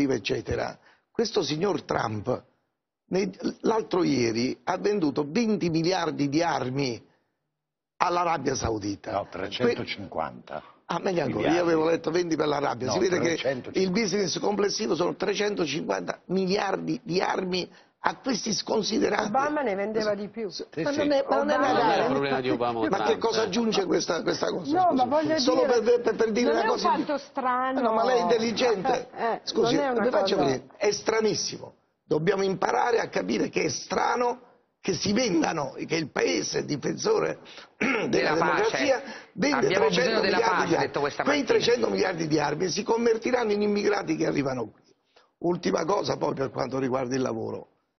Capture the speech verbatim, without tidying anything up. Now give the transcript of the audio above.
produttiva, eccetera. Questo signor Trump, l'altro ieri, ha venduto venti miliardi di armi all'Arabia Saudita. No, trecentocinquanta. Ah, meglio ancora, io avevo letto venti per l'Arabia. No, si vede trecentocinquanta. Che il business complessivo sono trecentocinquanta miliardi di armi a questi sconsiderati. Obama ne vendeva di più. Sì, ma sì. non è, ma non è Obama una non gara. è il problema di Obama. Ma che cosa aggiunge questa, questa cosa? No, scusi? ma voglio Solo dire, per, per, per dire non una è cosa. un fatto strano. No, ma lei è intelligente. Eh, Scusi, non è una mi faccia cosa... vedere. È stranissimo. Dobbiamo imparare a capire che è strano che si vendano, che il paese difensore della, della democrazia pace. vende Abbiamo trecento bisogno della miliardi pace, di ha armi. detto questa Quei mattina. trecento miliardi di armi si convertiranno in immigrati che arrivano qui. Ultima cosa poi per quanto riguarda il lavoro.